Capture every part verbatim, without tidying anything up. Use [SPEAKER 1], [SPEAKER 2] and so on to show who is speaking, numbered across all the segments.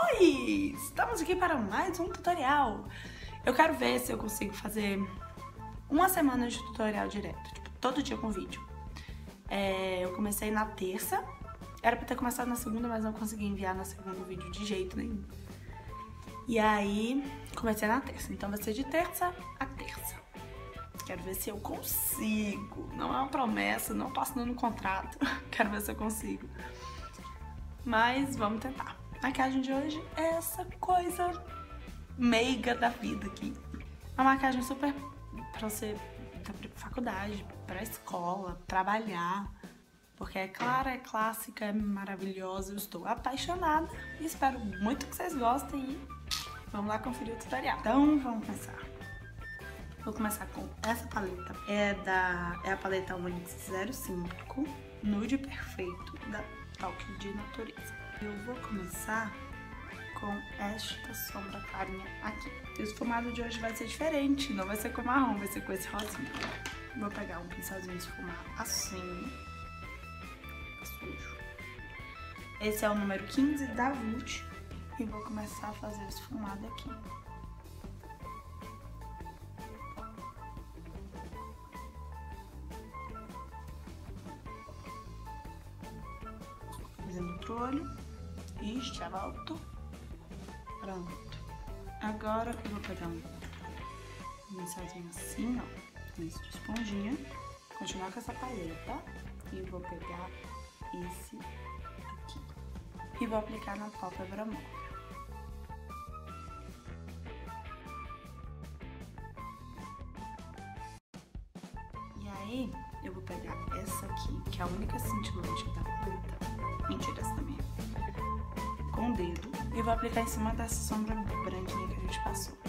[SPEAKER 1] Oi! Estamos aqui para mais um tutorial. Eu quero ver se eu consigo fazer uma semana de tutorial direto, tipo, todo dia com vídeo. É, eu comecei na terça, era pra ter começado na segunda, mas não consegui enviar na segunda o vídeo de jeito nenhum. E aí, comecei na terça, então vai ser de terça a terça. Quero ver se eu consigo. Não é uma promessa, não tô assinando um contrato. Quero ver se eu consigo. Mas vamos tentar. A maquiagem de hoje é essa coisa meiga da vida aqui. Uma maquiagem super pra você ir pra faculdade, pra escola, trabalhar. Porque é clara, é clássica, é maravilhosa. Eu estou apaixonada e espero muito que vocês gostem. E vamos lá conferir o tutorial. Então vamos começar. Vou começar com essa paleta. É, da, é a paleta Onyx zero cinco Nude Perfeito da Toque de Natureza. Eu vou começar com esta sombra clarinha aqui. O esfumado de hoje vai ser diferente, não vai ser com marrom, vai ser com esse rosinha. Vou pegar um pincelzinho esfumado assim. Sujo. Esse é o número quinze da Vult e vou começar a fazer o esfumado aqui. Fazendo outro olho. E já volto. Pronto. Agora eu vou pegar um pincelzinho assim, ó, nesse de esponjinha. Continuar com essa paleta. E vou pegar esse aqui. E vou aplicar na pálpebra móvel. E aí, eu vou pegar essa aqui, que é a única cintilante da paleta. Mentira, essa também é. Com o dedo. E vou aplicar em cima dessa sombra branquinha que a gente passou.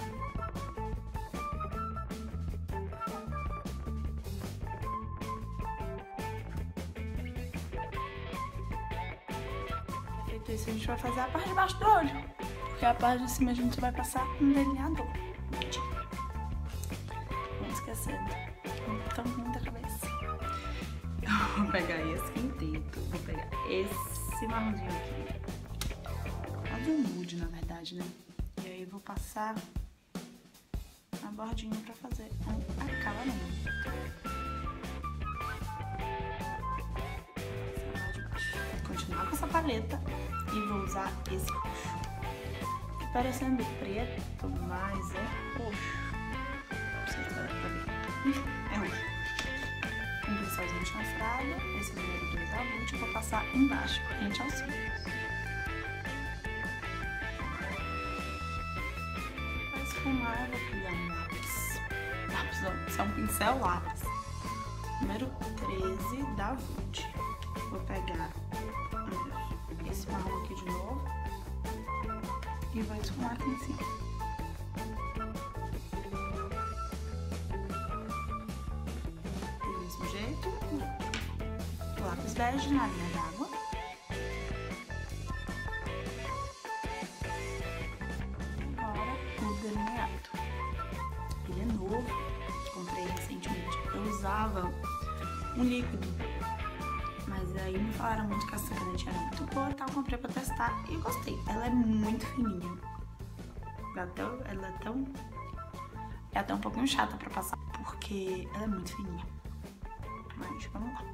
[SPEAKER 1] Feito isso, a gente vai fazer a parte de baixo do olho. Porque a parte de cima a gente vai passar um delineador. Não esquecendo. Então, muita cabeça. Eu vou pegar esse quinteto. Vou pegar esse marronzinho aqui. Um nude, na verdade, né? E aí vou passar a bordinha pra fazer um acabamento. Continuar com essa paleta e vou usar esse roxo. Parecendo preto, mas é roxo. Não sei se vai dar pra ver. Enfim, é roxo. Um pincelzinho chanfrado, esse é o número dois da Vult, eu vou passar embaixo, rente aos cílios. Esfumar, eu vou pegar um lápis. Lápis, não, isso é um pincel lápis. Número treze da Vult. Vou pegar esse marrom aqui de novo. E vou esfumar aqui em cima. Do mesmo jeito. Lápis bege na linha d'água. Ele é novo, comprei recentemente. Eu usava um líquido, mas aí me falaram muito que essa caneta era muito boa, então eu comprei pra testar e gostei. Ela é muito fininha. Ela é tão, ela é tão, é até um pouquinho chata pra passar, porque ela é muito fininha. Mas vamos lá.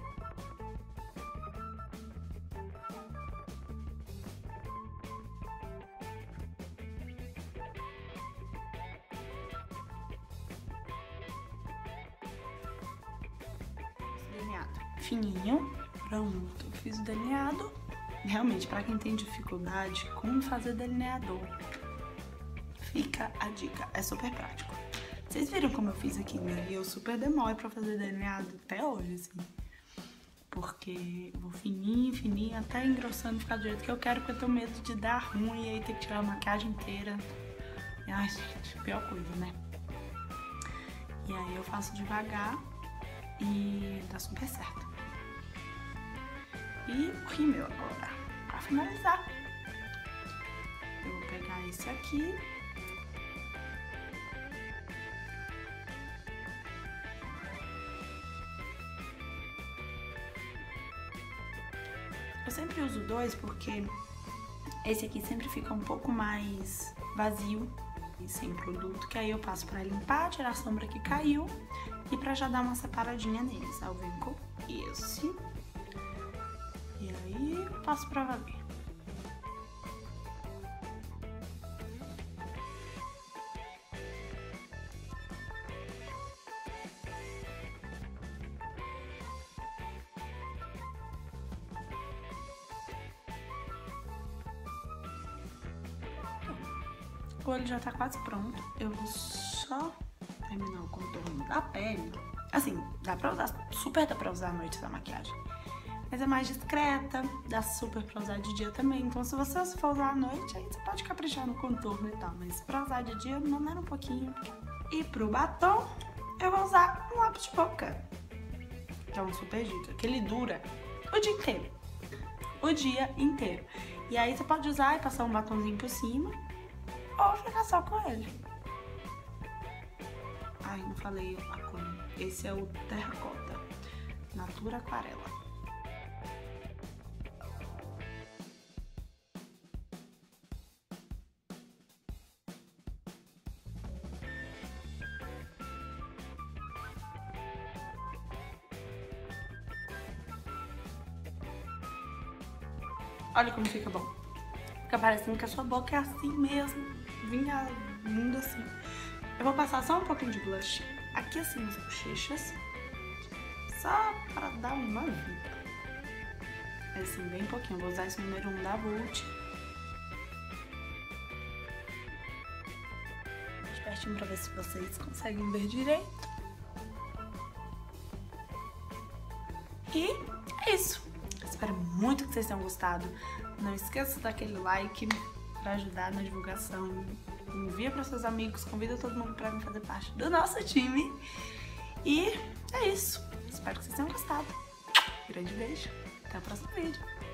[SPEAKER 1] Fininho, pronto, fiz o delineado. Realmente, pra quem tem dificuldade como fazer delineador, fica a dica, é super prático. Vocês viram como eu fiz aqui, né? E eu super demoro pra fazer delineado até hoje, assim. Porque eu vou fininho, fininho, até engrossando, ficar do jeito que eu quero, porque eu tenho medo de dar ruim e aí ter que tirar a maquiagem inteira. Ai, gente, pior coisa, né? E aí eu faço devagar e dá super certo. E o rímel agora, pra finalizar. Eu vou pegar esse aqui. Eu sempre uso dois porque Esse aqui sempre fica um pouco mais vazio e sem produto, que aí eu passo pra limpar, tirar a sombra que caiu e pra já dar uma separadinha neles. Aí eu venho com esse e aí eu passo pra valer. O olho já tá quase pronto, eu vou só terminar o contorno da pele. Assim, dá pra usar, super dá pra usar à noite essa maquiagem, mas é mais discreta, dá super pra usar de dia também. Então se você for usar à noite, aí você pode caprichar no contorno e tal, mas pra usar de dia, maneira um pouquinho. E pro batom, eu vou usar um lápis de boca, que é um super dica, que ele dura o dia inteiro, o dia inteiro. E aí você pode usar e passar um batomzinho por cima, ou ficar só com ele. Ai, não falei a cor. Esse é o Terracota Natura Aquarela. Olha como fica bom. Fica parecendo que a sua boca é assim mesmo, vinha vindo assim. Eu vou passar só um pouquinho de blush aqui assim nas bochechas, só para dar uma vida. É assim, bem pouquinho. Eu vou usar esse número um da Vult. Mais pertinho para ver se vocês conseguem ver direito. E é isso. Espero muito que vocês tenham gostado. Não esqueça daquele like para ajudar na divulgação. Envia para seus amigos, convida todo mundo para vir fazer parte do nosso time. E é isso. Espero que vocês tenham gostado. Grande beijo. Até o próximo vídeo.